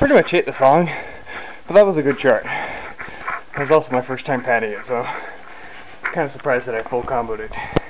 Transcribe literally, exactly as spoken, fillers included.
pretty much hit the song, but that was a good chart. It was also my first time patting it, so kind of surprised that I full comboed it.